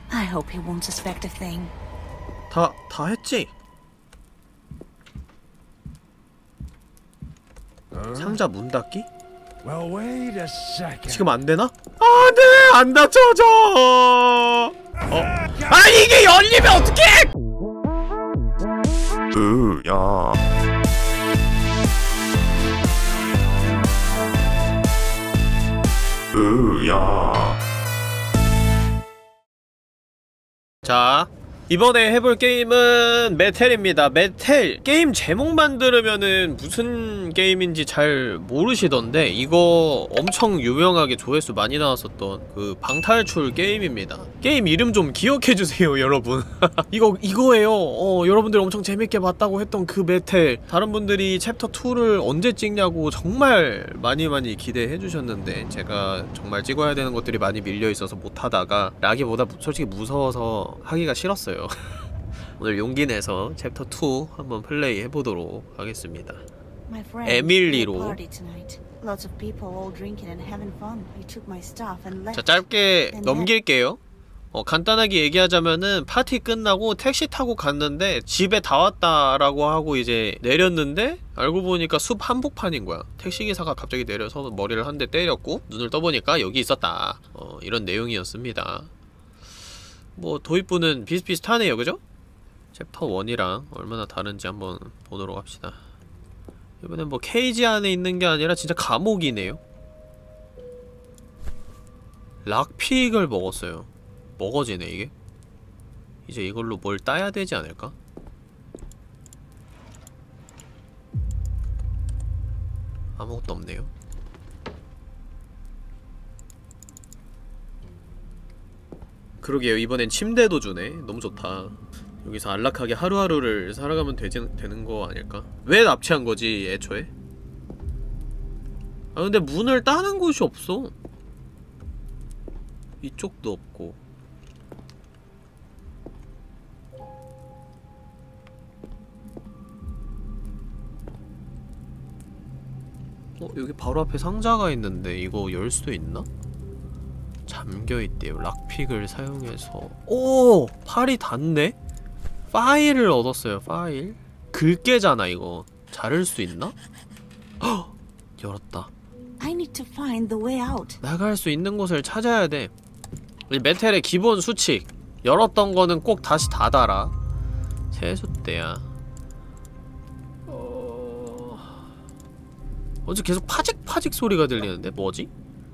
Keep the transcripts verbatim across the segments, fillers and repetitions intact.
I hope he won't suspect a thing. 다, 다 했지? 상자 문 닫기? Well, wait a second. 지금 안 되나? 아, 네! 안 닫혀져! 어? 아, 이게 열리면 어떡해! 으, 야. 으, 야. 자, 이번에 해볼 게임은 메텔입니다. 메텔! 게임 제목만 들으면은 무슨 게임인지 잘 모르시던데 이거 엄청 유명하게 조회수 많이 나왔었던 그 방탈출 게임입니다. 게임 이름 좀 기억해주세요, 여러분. 이거, 이거예요. 어, 여러분들 엄청 재밌게 봤다고 했던 그 메텔. 다른 분들이 챕터 투를 언제 찍냐고 정말 많이 많이 기대해주셨는데 제가 정말 찍어야 되는 것들이 많이 밀려있어서 못하다가 라기보다 솔직히 무서워서 하기가 싫었어요. 오늘 용기 내서 챕터 투 한번 플레이 해보도록 하겠습니다. 에밀리로. 자, 짧게 넘길게요. 어, 간단하게 얘기하자면은 파티 끝나고 택시 타고 갔는데 집에 다 왔다라고 하고 이제 내렸는데 알고 보니까 숲 한복판인 거야. 택시기사가 갑자기 내려서 머리를 한 대 때렸고 눈을 떠보니까 여기 있었다. 어, 이런 내용이었습니다. 뭐 도입부는 비슷비슷하네요, 그죠? 챕터 원이랑 얼마나 다른지 한번 보도록 합시다. 이번엔 뭐 케이지 안에 있는 게 아니라 진짜 감옥이네요. 락픽을 먹었어요. 먹어지네 이게? 이제 이걸로 뭘 따야 되지 않을까? 아무것도 없네요. 그러게요. 이번엔 침대도 주네. 너무 좋다. 여기서 안락하게 하루하루를 살아가면 되지, 되는 거 아닐까? 왜 납치한 거지, 애초에? 아, 근데 문을 따는 곳이 없어. 이쪽도 없고. 어? 여기 바로 앞에 상자가 있는데 이거 열 수 있나? 잠겨있대요. 락픽을 사용해서. 오! 팔이 닿네? 파일을 얻었어요. 파일. 글게잖아 이거. 자를 수 있나? 헉! 열었다. I need to find the way out. 나갈 수 있는 곳을 찾아야 돼. 이 메텔의 기본 수칙. 열었던 거는 꼭 다시 닫아라. 세숫대야. 어... 어제 계속 파직파직 소리가 들리는데 뭐지?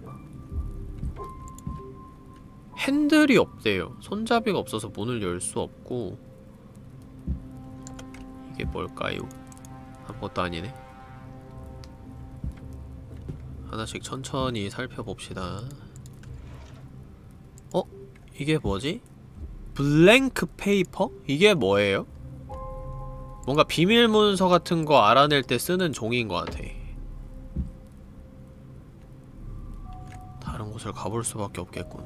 핸들이 없대요. 손잡이가 없어서 문을 열 수 없고. 이게 뭘까요? 아무것도 아니네. 하나씩 천천히 살펴봅시다. 어? 이게 뭐지? 블랭크 페이퍼? 이게 뭐예요? 뭔가 비밀 문서 같은 거 알아낼 때 쓰는 종이인 것 같아. 다른 곳을 가볼 수밖에 없겠군.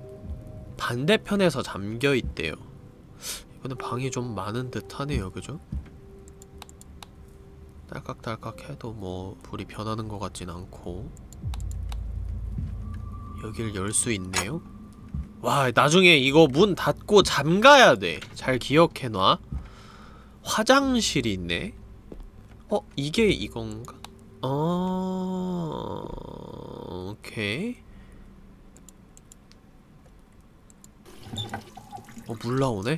반대편에서 잠겨있대요. 이번엔 방이 좀 많은 듯 하네요, 그죠? 딸깍딸깍 해도 뭐 불이 변하는 것 같진 않고. 여길 열 수 있네요? 와, 나중에 이거 문 닫고 잠가야 돼. 잘 기억해놔. 화장실이 있네? 어? 이게 이건가? 어... 오케이. 어, 물 나오네?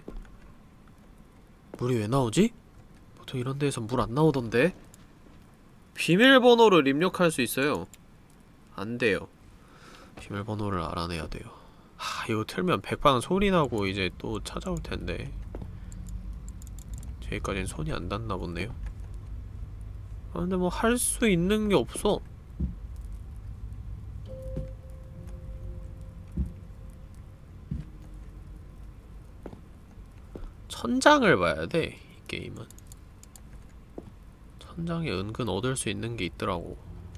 물이 왜 나오지? 보통 이런 데에서 물 안 나오던데? 비밀번호를 입력할 수 있어요. 안 돼요. 비밀번호를 알아내야 돼요. 하, 이거 틀면 백방 소리 나고 이제 또 찾아올 텐데. 저기까진 손이 안 닿나 보네요. 아, 근데 뭐 할 수 있는 게 없어. 천장을 봐야 돼, 이 게임은. 천장에 은근 얻을 수 있는 게 있더라고.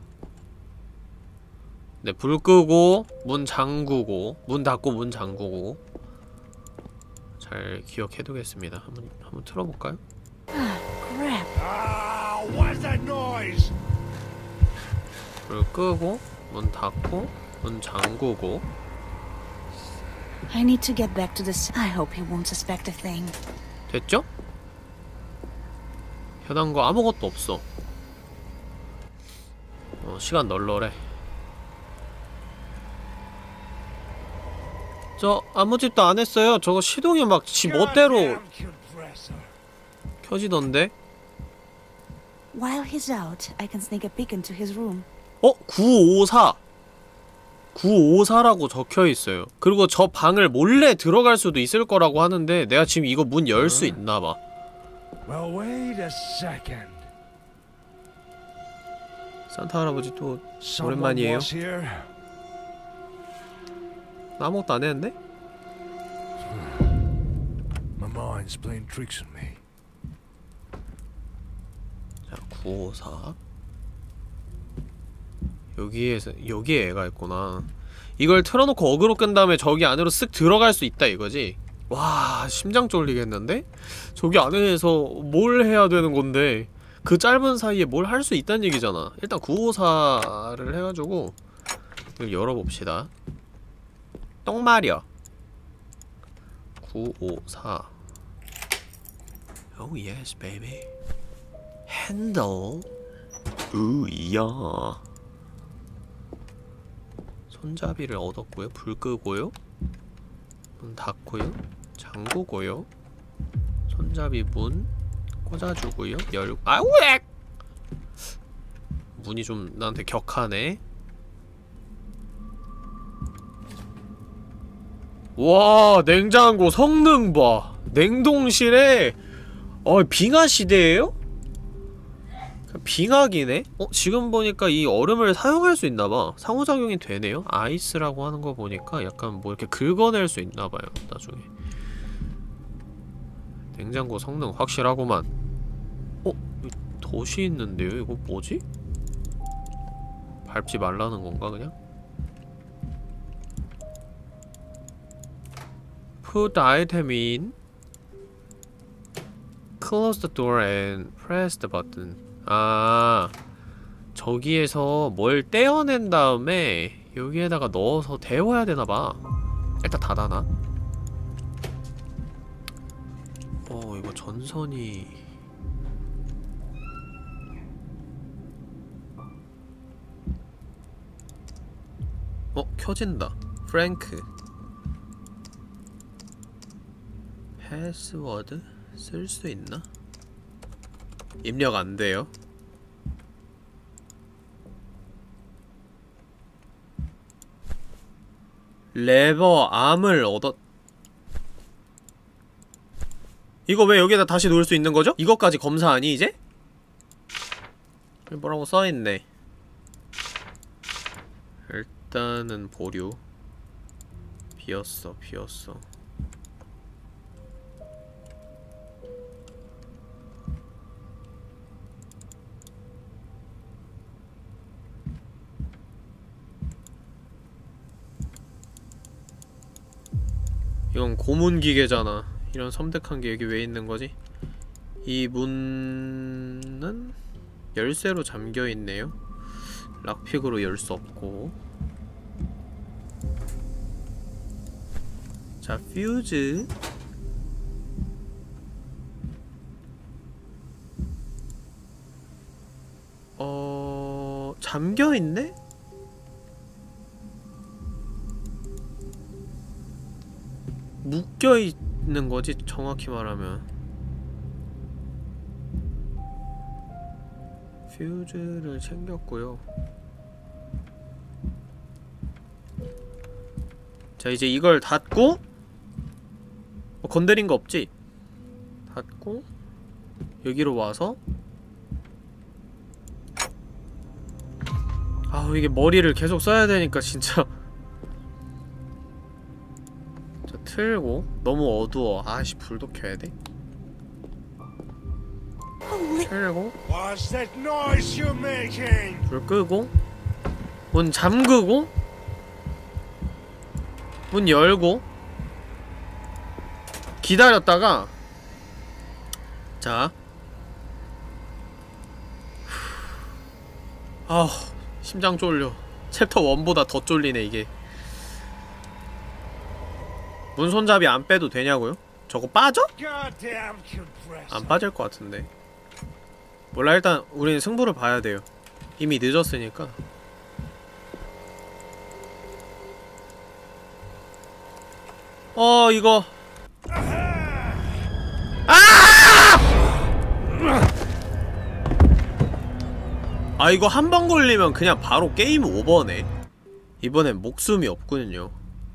네, 불 끄고, 문 잠그고, 문 닫고, 문 잠그고. 잘 기억해두겠습니다. 한번, 한번 틀어볼까요? 불 끄고, 문 닫고, 문 잠그고. I need to get back to the... s- I hope he won't suspect a thing. 됐죠? 현한 거 아무것도 없어. 어, 시간 널널해. 저 아무 짓도 안 했어요. 저거 시동이 막 지 멋대로 Goddamn compressor. 켜지던데? While he's out, I can sneak a peek into his room. 어? 구오사! 구오사라고 적혀있어요. 그리고 저 방을 몰래 들어갈 수도 있을 거라고 하는데 내가 지금 이거 문 열 수 있나봐. Well, wait a second. 산타 할아버지 또 Someone 오랜만이에요. was here. 나 아무것도 안 했는데? My mind's playing tricks on me. 자, 구오사. 여기에서, 여기에 애가 있구나. 이걸 틀어놓고 어그로 끈 다음에 저기 안으로 쓱 들어갈 수 있다 이거지? 와, 심장 쫄리겠는데? 저기 안에서 뭘 해야 되는 건데 그 짧은 사이에 뭘 할 수 있다는 얘기잖아. 일단 구오사를 해가지고 이걸 열어봅시다. 똥마려 구오사. Oh yes baby. 핸들. 으이야. 손잡이를 얻었고요. 불 끄고요. 문 닫고요. 잠그고요. 손잡이 문 꽂아주고요. 열고. 아우 엑! 문이 좀 나한테 격하네. 와, 냉장고 성능 봐. 냉동실에 어, 빙하 시대예요? 빙하기네? 어? 지금 보니까 이 얼음을 사용할 수 있나봐. 상호작용이 되네요? 아이스라고 하는 거 보니까 약간 뭐 이렇게 긁어낼 수 있나봐요, 나중에. 냉장고 성능 확실하구만. 어? 덫이 있는데요? 이거 뭐지? 밟지 말라는 건가, 그냥? Put the item in. Close the door and press the button. 아, 저기에서 뭘 떼어낸 다음에 여기에다가 넣어서 데워야 되나봐. 일단 닫아놔. 어, 이거 전선이... 어, 켜진다. 프랭크. 패스워드? 쓸 수 있나? 입력 안 돼요. 레버 암을 얻었... 이거 왜 여기다 다시 놓을 수 있는 거죠? 이것까지 검사하니 이제? 뭐라고 써있네. 일단은 보류. 비었어, 비었어. 이건 고문기계잖아. 이런 섬뜩한 게 여기 왜 있는 거지? 이 문은 열쇠로 잠겨 있네요. 락픽으로 열 수 없고. 자, 퓨즈. 어... 잠겨 있네? 묶여있는 거지, 정확히 말하면. 퓨즈를 챙겼고요. 자, 이제 이걸 닫고 어, 건드린 거 없지? 닫고 여기로 와서 아, 이게 머리를 계속 써야 되니까 진짜 틀고. 너무 어두워. 아씨, 불도 켜야 돼. 틀고 What's that noise you're making? 불 끄고 문 잠그고 문 열고 기다렸다가 자 아우 심장 쫄려. 챕터 일보다 더 쫄리네 이게. 문 손잡이 안 빼도 되냐고요? 저거 빠져? Goddamn compressor. 안 빠질 것 같은데. 몰라, 일단 우리는 승부를 봐야 돼요. 이미 늦었으니까. 어, 이거. 아! 아, 이거 한 번 걸리면 그냥 바로 게임 오버네. 이번엔 목숨이 없군요.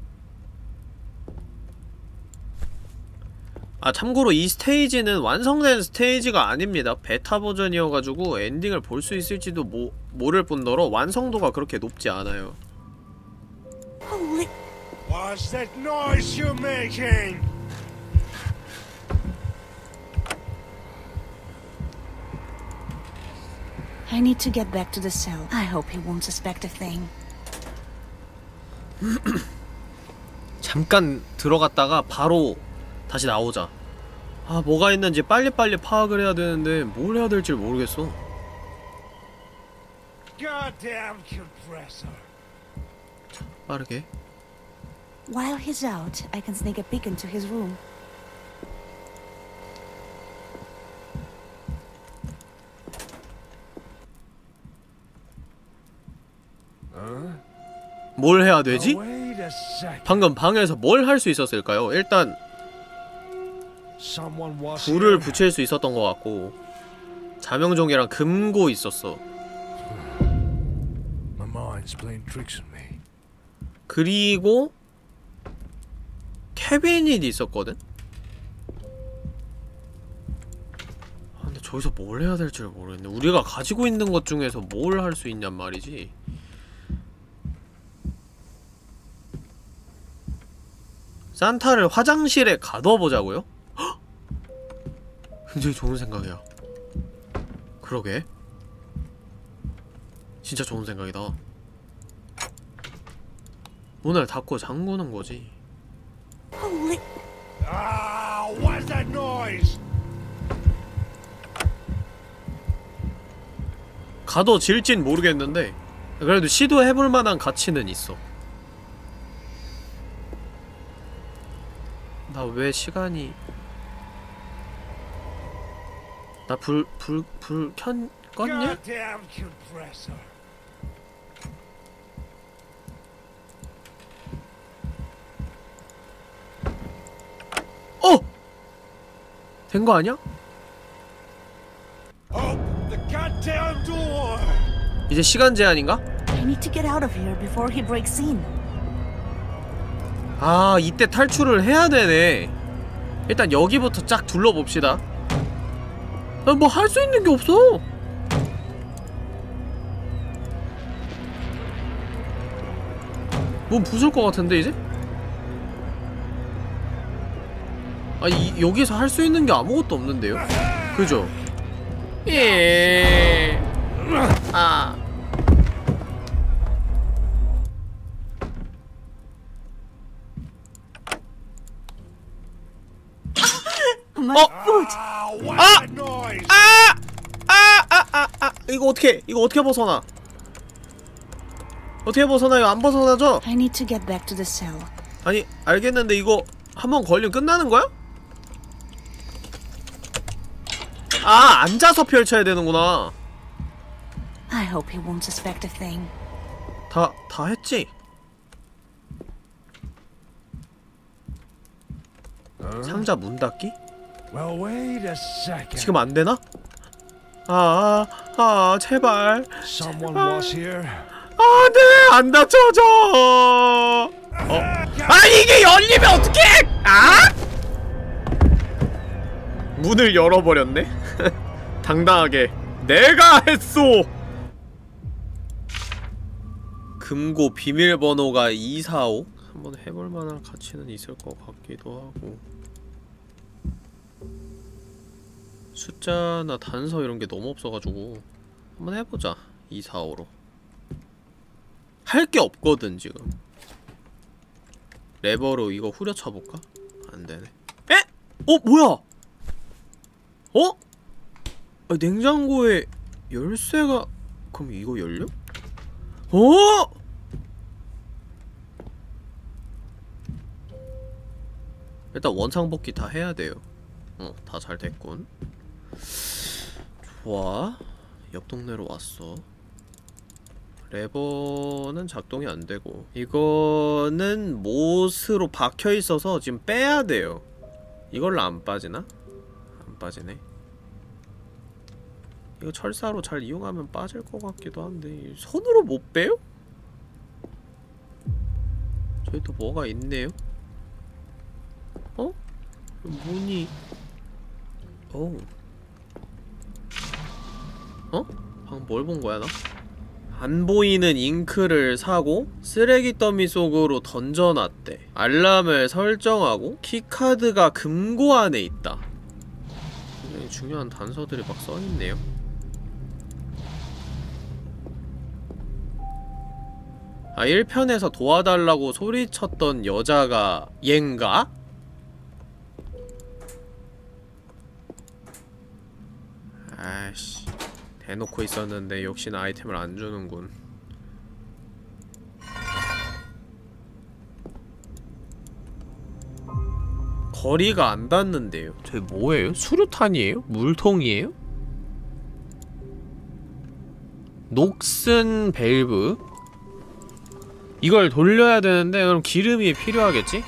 아, 참고로 이 스테이지는 완성된 스테이지가 아닙니다. 베타 버전이어가지고 엔딩을 볼 수 있을지도 모, 모를 뿐더러 완성도가 그렇게 높지 않아요. Holy... What's that noise you're making? I need to get back to the cell. I hope he won't suspect a thing. 잠깐 들어갔다가 바로 다시 나오자. 아, 뭐가 있는지 빨리빨리 파악을 해야 되는데 뭘 해야 될지 모르겠어. Goddamn compressor. 자, 빠르게. While he's out, I can sneak a peek into his room. 뭘 해야 되지? Wait a second. 방금 방에서 뭘 할 수 있었을까요? 일단 Someone was 불을 here. 붙일 수 있었던 것 같고 자명종이랑 금고 있었어. My mind's playing tricks on me. 그리고 캐비닛이 있었거든? 아, 근데 저기서 뭘 해야 될지 모르겠네. 우리가 가지고 있는 것 중에서 뭘 할 수 있냔 말이지. 산타를 화장실에 가둬보자고요? 헉! 굉장히 좋은 생각이야. 그러게. 진짜 좋은 생각이다. 문을 닫고 잠그는 거지. Holy... Ah, what's that noise? 가둬질진 모르겠는데 그래도 시도해볼 만한 가치는 있어. 나 왜 시간이... 나 불... 불... 불... 켠... 껐냐? Goddamn compressor. 어! 된 거 아니야? Open the goddamn door. 이제 시간 제한인가? I need to get out of here before he breaks in. 아, 이때 탈출을 해야 되네. 일단 여기부터 쫙 둘러봅시다. 아, 뭐 할 수 있는 게 없어. 뭐 부술 것 같은데 이제? 아, 이, 여기서 할 수 있는 게 아무것도 없는데요? 그죠? 예. 아. My 어! foot! Ah, what's Ah! that noise? 아! 아! 아! 아! 아! 이거 어떻게, 이거 어떻게 벗어나? 어떻게 벗어나요? 안 벗어나죠? I need to get back to the cell. 아니, 알겠는데 이거 한번 걸리면 끝나는 거야? 아, 앉아서 펼쳐야 되는구나. I hope he won't suspect a thing. 다, 다 했지? 상자 문 닫기? Well, wait a second. 지금 안 되나? 아, 아, 아, 제발. Someone 제발. was here. 아, 네, 안 닫혀져. 어? 아, 이게 열리면 어떡해! 아! 문을 열어버렸네? 당당하게. 내가 했소! 금고 비밀번호가 이사오? 한번 해볼만한 가치는 있을 것 같기도 하고. 숫자나 단서 이런 게 너무 없어가지고 한번 해보자. 이사오로. 할 게 없거든 지금. 레버로 이거 후려쳐볼까? 안되네. 에? 어? 뭐야? 어? 아, 냉장고에 열쇠가... 그럼 이거 열려? 어? 일단 원상복귀 다 해야 돼요. 어, 다 잘 됐군. 좋아. 옆 동네로 왔어. 레버는 작동이 안 되고, 이거는 못으로 박혀 있어서 지금 빼야 돼요. 이걸로 안 빠지나? 안 빠지네. 이거 철사로 잘 이용하면 빠질 것 같기도 한데 손으로 못 빼요? 저기 또 뭐가 있네요? 어? 문이... 오. 어? 방금 뭘 본 거야 나? 안 보이는 잉크를 사고 쓰레기 더미 속으로 던져놨대. 알람을 설정하고 키카드가 금고 안에 있다. 굉장히 중요한 단서들이 막 써있네요. 아, 일 편에서 도와달라고 소리쳤던 여자가 얜가? 아이씨, 대놓고 있었는데 역시나 아이템을 안 주는군. 거리가 안 닿는데요. 저게 뭐예요? 수류탄이에요? 물통이에요? 녹슨 밸브. 이걸 돌려야 되는데 그럼 기름이 필요하겠지?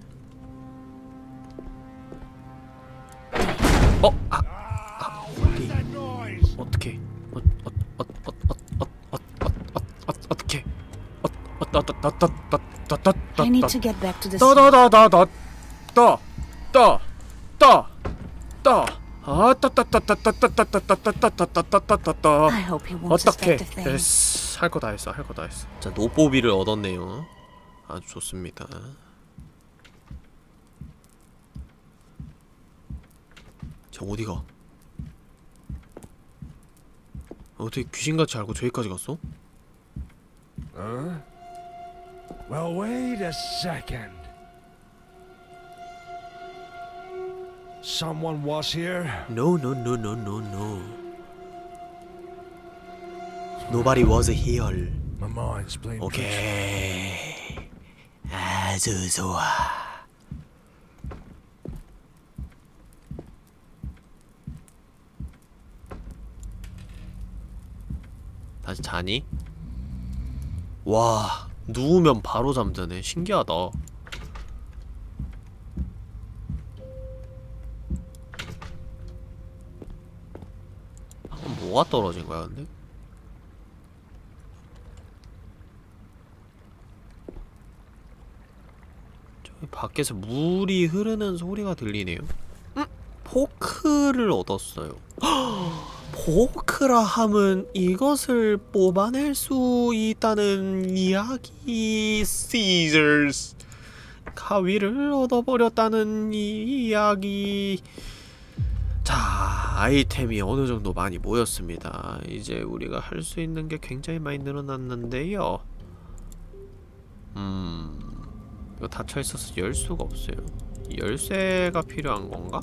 어? 아! 아! 어디? 어떻게? 어, 어, 어, 어, 어, 어, 어, 어, 어, 어떻게? 어, 어, 따, 따, 따, 따, 따, 따, 따, 따, I need to get back to the 따, 따, 따, 따, 따, 따, 따, 따, 따. 아, 따, 따, 따, 따, 따, 따, 따, 따, 따, 따, 따, 따, 따, 따, 따, 따. I hope he won't 어떡해. suspect a thing. 됐어. 할 거 다 했어. 할 거 다 했어. 자, 노보비를 얻었네요. 아주 좋습니다. 자, 어디가? 어떻게 귀신같이 알고 저기까지 갔어? Huh? Well, wait a second. Someone was here? No, no, no, no, no, no. Nobody was here. My mind's playing. 오케이. 아주 좋아. 다시 자니? 와, 누우면 바로 잠드네. 신기하다. 방금 뭐가 떨어진 거야, 근데? 저기 밖에서 물이 흐르는 소리가 들리네요. 음? 포크를 얻었어요. 포크라 함은 이것을 뽑아낼 수 있다는 이야기. Caesars 가위를 얻어버렸다는 이야기. 자, 아이템이 어느정도 많이 모였습니다. 이제 우리가 할 수 있는 게 굉장히 많이 늘어났는데요. 음... 이거 닫혀있어서 열 수가 없어요. 열쇠가 필요한 건가?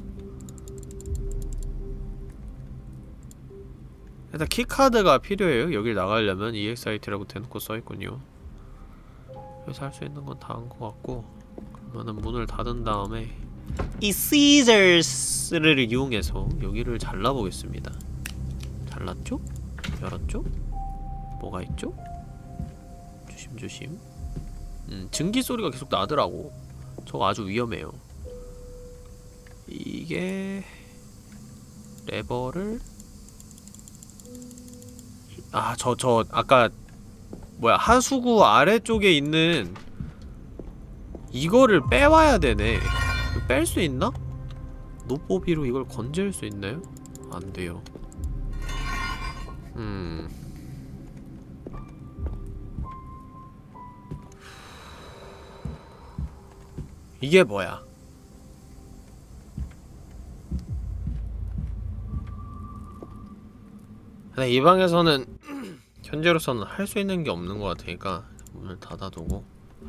일단 키카드가 필요해요. 여길 나가려면 이엑스아이티라고 대놓고 써있군요. 여기서 할 수 있는 건 다 한 것 같고, 그러면은 문을 닫은 다음에 이 Caesars를 이용해서 여기를 잘라보겠습니다. 잘랐죠? 열었죠? 뭐가 있죠? 조심조심. 음, 증기 소리가 계속 나더라고. 저거 아주 위험해요. 이게 레버를 아, 저, 저, 아까 뭐야, 하수구 아래쪽에 있는 이거를 빼와야 되네. 뺄 수 있나? 노보비로 이걸 건질 수 있나요? 안 돼요. 음. 이게 뭐야? 근데 이 방에서는 현재로서는 할 수 있는 게 없는 것 같으니까 문을 닫아두고.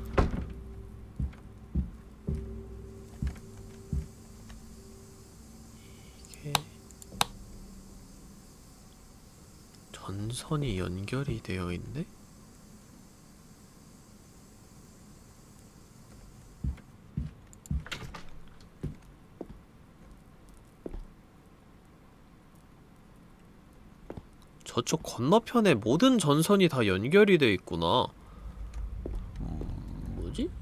이게 전선이 연결이 되어 있네? 저쪽 건너편에 모든 전선이 다 연결이 돼 있구나. 음, 뭐지?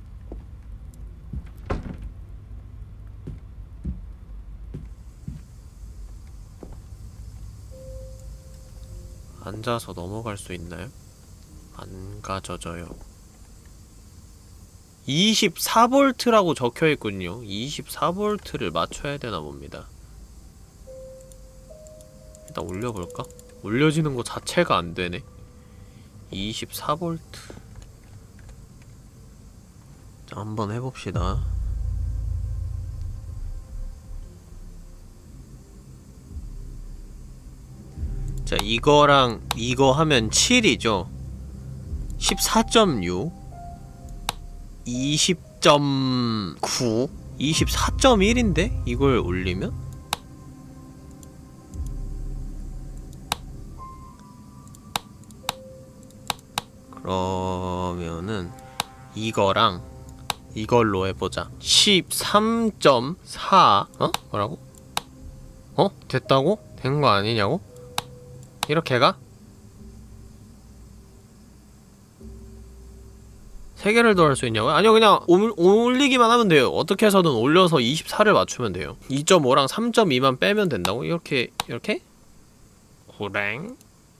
앉아서 넘어갈 수 있나요? 안 가져져요. 이십사 볼트라고 적혀있군요. 이십사 볼트를 맞춰야 되나 봅니다. 일단 올려볼까? 올려지는 거 자체가 안 되네. 이십사 볼트. 자, 한번 해봅시다. 자, 이거랑 이거 하면 칠이죠. 십사 점 육, 이십 점 구, 이십사 점 일인데? 이걸 올리면? 그러면은 이거랑 이걸로 해보자. 십삼 점 사. 어? 뭐라고? 어? 됐다고? 된 거 아니냐고? 이렇게 가? 세 개를 더 할 수 있냐고요? 아니요, 그냥 올, 올리기만 하면 돼요. 어떻게 해서든 올려서 이십사를 맞추면 돼요. 이 점 오랑 삼 점 이만 빼면 된다고? 이렇게, 이렇게? 호랭?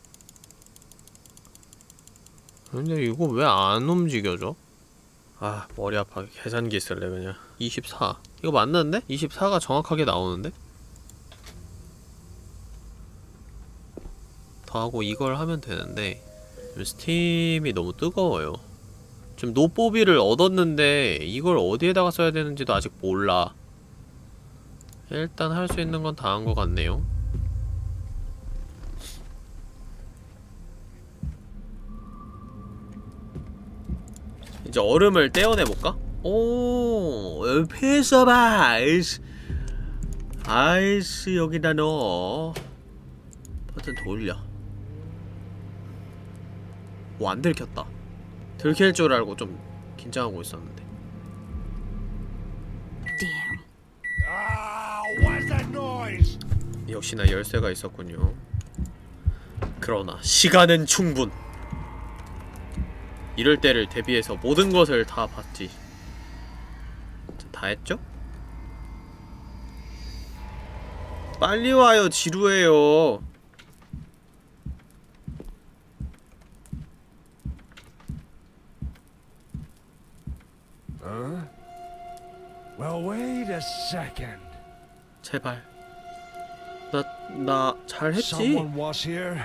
근데 이거 왜 안 움직여져? 아, 머리 아파. 계산기 쓸래 그냥. 이십사. 이거 맞는데? 이십사가 정확하게 나오는데? 더하고 이걸 하면 되는데 스팀이 너무 뜨거워요. 지금 노뽀비를 얻었는데 이걸 어디에다가 써야 되는지도 아직 몰라. 일단 할 수 있는 건 다 한 것 같네요. 이제 얼음을 떼어내볼까? 오, 피스 오브 아이스. 아이스 여기다 넣어. 버튼 돌려. 오, 안 들켰다. 들킬 줄 알고 좀 긴장하고 있었는데. Damn. Ah, what's that noise? 역시나 열쇠가 있었군요. 그러나 시간은 충분. 이럴 때를 대비해서 모든 것을 다 봤지. 다 했죠? 빨리 와요. 지루해요. Huh? Well, wait a second. 제발. 나, 나 잘했지? Someone was here.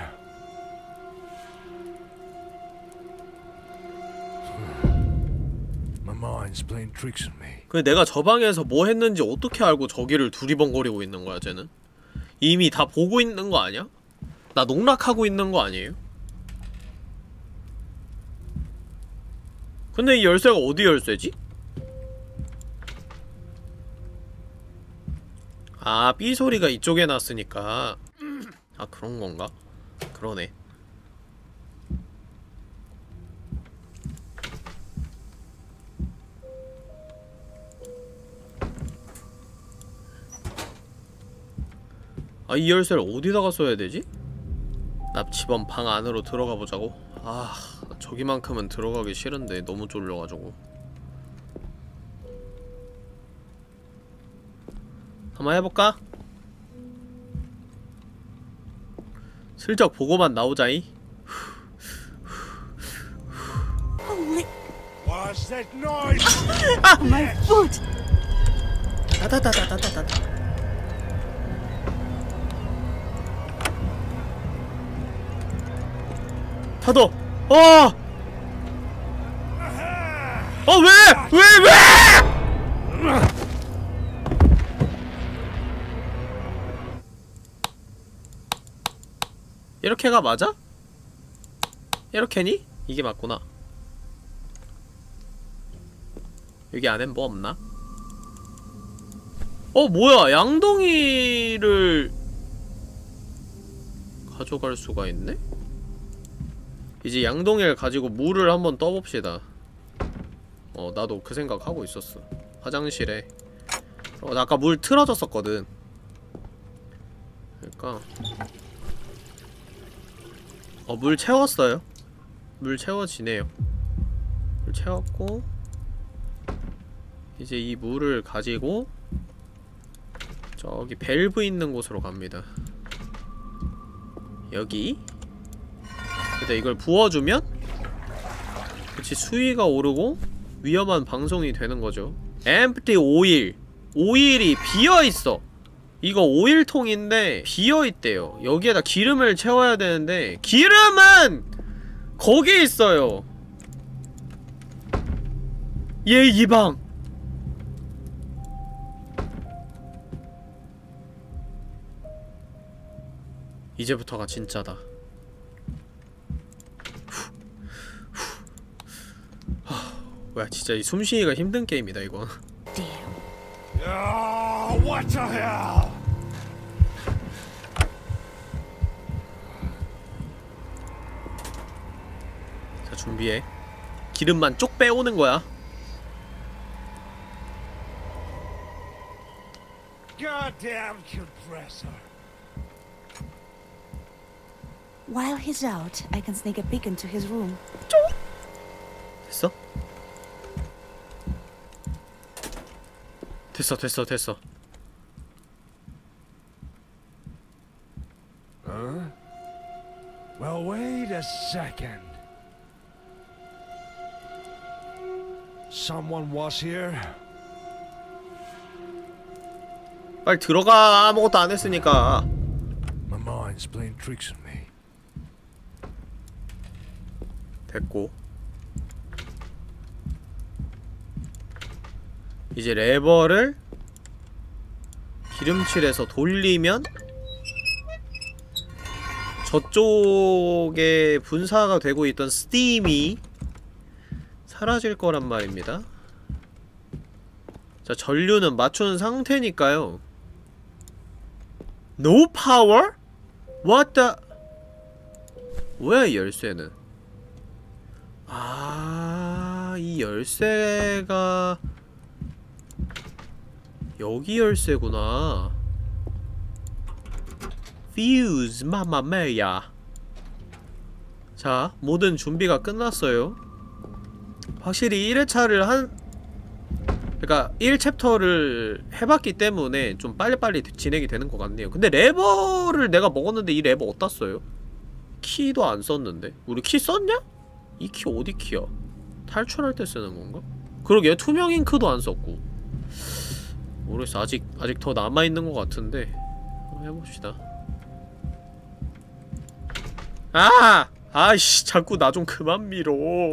My mind's playing tricks on me. 근데 내가 저 방에서 뭐 했는지 어떻게 알고 저기를 두리번거리고 있는 거야, 쟤는? 이미 다 보고 있는 거 아니야? 나 농락하고 있는 거 아니에요? 근데 이 열쇠가 어디 열쇠지? 아, 삐 소리가 이쪽에 났으니까. 아, 그런 건가? 그러네. 아, 이 열쇠를 어디다가 써야 되지? 납치범 방 안으로 들어가 보자고? 아, 저기만큼은 들어가기 싫은데 너무 쫄려가지고. 한번 해볼까? 슬쩍 보고만 나오자이. Holy... What's that noise? Ah, my foot! 따다다다다다다. 타도! 어! 어, 왜! 왜! 왜! 이렇게가 맞아? 이렇게니? 이게 맞구나. 여기 안엔 뭐 없나? 어, 뭐야! 양동이를 가져갈 수가 있네? 이제 양동이를 가지고 물을 한번 떠봅시다. 어, 나도 그 생각 하고 있었어. 화장실에 어, 나 아까 물 틀어졌었거든. 그러니까 어, 물 채웠어요. 물 채워지네요. 물 채웠고 이제 이 물을 가지고 저기 밸브 있는 곳으로 갑니다. 여기. 근데 이걸 부어주면 그치, 수위가 오르고 위험한 방송이 되는 거죠. empty oil. 오일이 비어있어. 이거 오일통인데 비어있대요. 여기에다 기름을 채워야 되는데 기름은 거기 있어요. 얘 이방. 이제부터가 진짜다. 뭐야, 진짜 이 숨쉬기가 힘든 게임이다 이거. Oh, what the hell? 자, 준비해. 기름만 쪽 빼오는 거야. Goddamn compressor. While he's out, I can sneak a peek into his room. 됐어? 됐어, 됐어, 됐어. Huh? Well, wait a second. Someone was here? 빨리 들어가. 아무것도 안 했으니까. My mind's playing tricks on me. 됐고. 이제 레버를 기름칠해서 돌리면 저쪽에 분사가 되고 있던 스팀이 사라질 거란 말입니다. 자, 전류는 맞춘 상태니까요. No power? What the? 뭐야 이 열쇠는? 아, 이 열쇠가 여기 열쇠구나. Fuse, 마마메야. 자, 모든 준비가 끝났어요. 확실히 일 회차를 한, 그니까 일 챕터를 해봤기 때문에 좀 빨리빨리 진행이 되는 것 같네요. 근데 레버를 내가 먹었는데 이 레버 어디다 써요? 키도 안 썼는데. 우리 키 썼냐? 이 키 어디 키야? 탈출할 때 쓰는 건가? 그러게, 투명 잉크도 안 썼고. 모르겠어. 아직 아직 더 남아있는 것 같은데 한번 해봅시다. 아! 아이씨, 자꾸 나 좀 그만 밀어.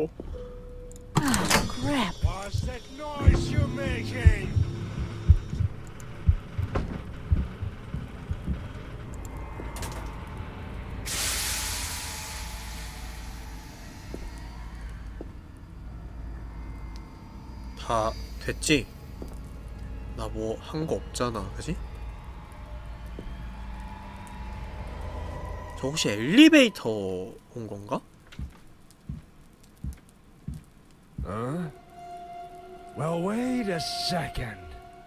Ah, crap. What's that noise you're making? 다 됐지? 나 뭐 한 거 없잖아, 그지? 저 혹시 엘리베이터 온 건가? Huh? Well, wait a second.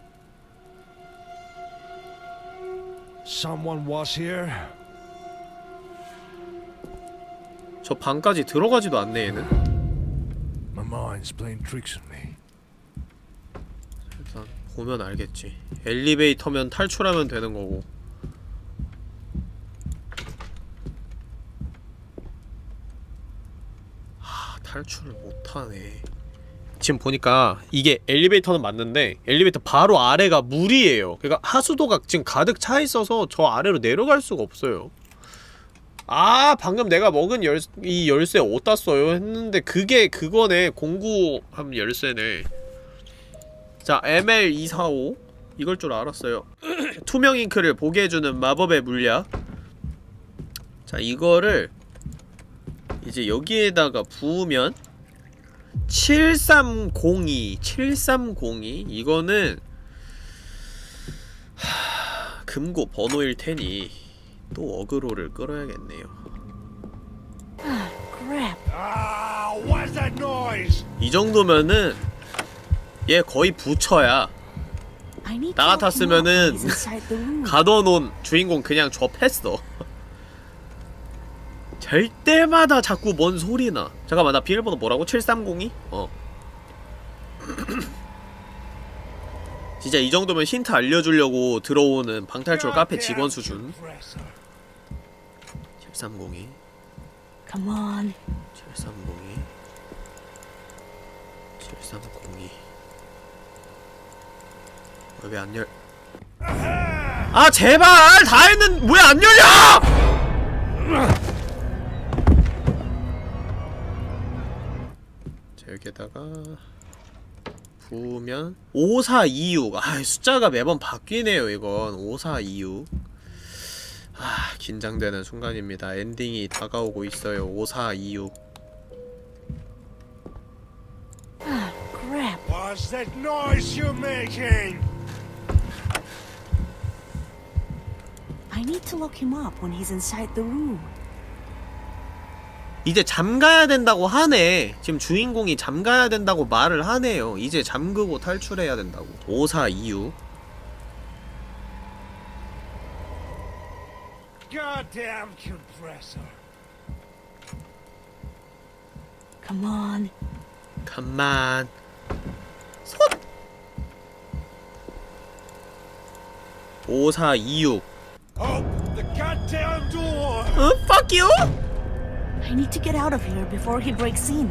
Someone was here? 저 방까지 들어가지도 않네, 얘는. My mind's playing tricks on me. 일단 보면 알겠지. 엘리베이터면 탈출하면 되는 거고. 하, 탈출을 못하네. 지금 보니까 이게 엘리베이터는 맞는데 엘리베이터 바로 아래가 물이에요. 그러니까 하수도가 지금 가득 차 있어서 저 아래로 내려갈 수가 없어요. 아, 방금 내가 먹은 열, 이 열쇠 어디다 써요? 했는데 그게 그거네. 공구함 열쇠네. 자, 엠엘 이백사십오 이걸 줄 알았어요. 투명 잉크를 보게 해주는 마법의 물약. 자, 이거를 이제 여기에다가 부으면 칠삼공이 칠삼공이 이거는 하... 금고 번호일 테니 또 어그로를 끌어야겠네요. Ah, crap. Ah, what's that noise? 이 정도면은 얘 거의 부처야. I need 나 to lock him up when 같았으면은 he's inside the room. 가둬놓은 주인공 그냥 접했어. 될 때마다 자꾸 뭔 소리나. 잠깐만, 나 비밀번호 뭐라고? 칠삼공이? 어. 진짜 이 정도면 힌트 알려주려고 들어오는 방탈출 카페 직원 수준. 칠삼공이 Come on. 칠삼공이 칠삼공이 왜 안 열... 아 제발! 다 했는... 왜 안 열려! 자 여기에다가 부으면 오사이육. 아 숫자가 매번 바뀌네요 이건. 오사이육. 아 긴장되는 순간입니다. 엔딩이 다가오고 있어요. 오사이육. Ah, crap. What's that noise you're making? I need to lock him up when he's inside the room. 이제 잠가야 된다고 하네. 지금 주인공이 잠가야 된다고 말을 하네요. 이제 잠그고 탈출해야 된다고. 오사이육. Goddamn compressor. Come on. 컴만. 손! 오사이육. Open the goddamn door. 어? Fuck you? I need to get out of here before he breaks in.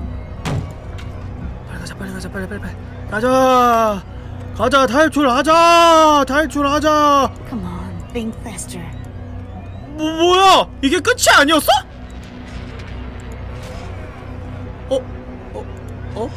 빨리 가자 빨리 가자 빨리 빨리 빨리 가자 가자 탈출하자 탈출하자. Come on, think faster. 뭐 뭐야 이게 끝이 아니었어? 어? 어? 어?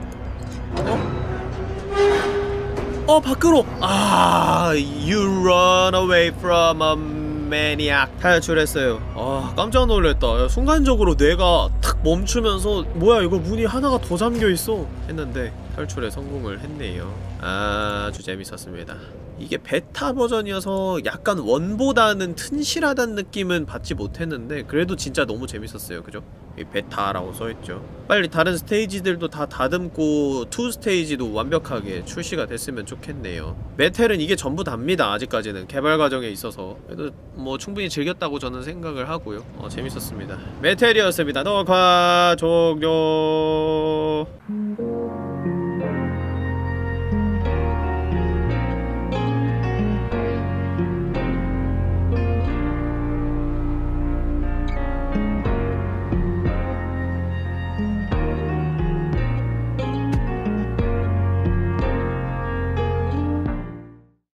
어? 어 밖으로. 아 You run away from a maniac. 탈출했어요. 아 깜짝 놀랐다. 야, 순간적으로 뇌가 탁 멈추면서 뭐야 이거 문이 하나가 더 잠겨있어 했는데 탈출에 성공을 했네요. 아주 재밌었습니다. 이게 베타 버전이어서 약간 원보다는 튼실하다는 느낌은 받지 못했는데 그래도 진짜 너무 재밌었어요. 그죠? 이 베타라고 써있죠. 빨리 다른 스테이지들도 다 다듬고 투 스테이지도 완벽하게 출시가 됐으면 좋겠네요. 메텔은 이게 전부 답니다. 아직까지는 개발 과정에 있어서. 그래도 뭐 충분히 즐겼다고 저는 생각을 하고요. 어, 재밌었습니다. 메텔이었습니다. 녹화 종료.